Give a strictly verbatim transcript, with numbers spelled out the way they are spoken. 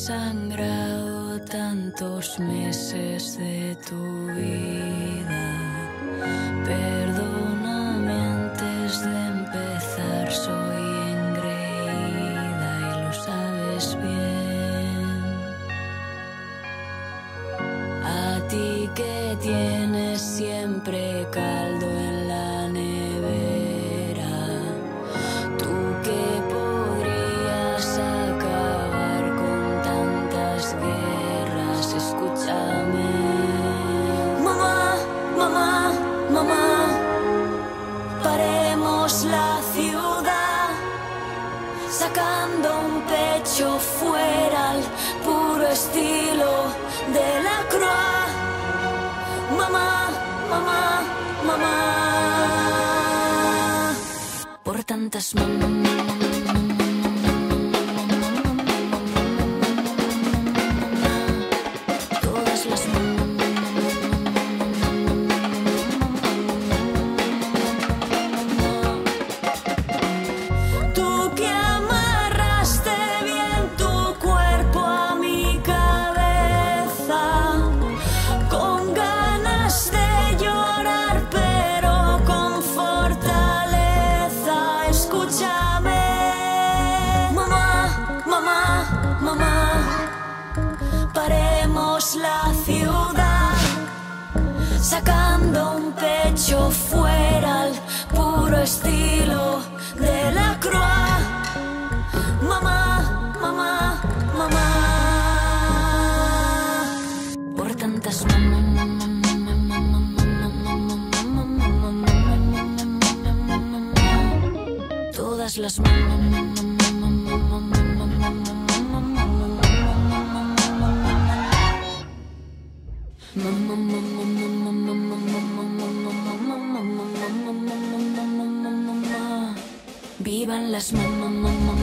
desangrado tantos meses de tu vida. Perdóname antes de empezar, soy engreída y lo sabes bien. A ti que tienes siempre caldo en la nevera, tú que podrías acabar con tantas guerras, escúchame. Mamá, mamá, mamá, paremos la ciudad, sacando un pecho fuera al puro estilo de la Croix. Mamá, mamá, mamá, por tantas mamás. Paremos la ciudad, sacando un pecho fuera al puro estilo de la Croix. Mamá, mamá, mamá, por tantas mamás. Todas las mamás. Vivan las mamás.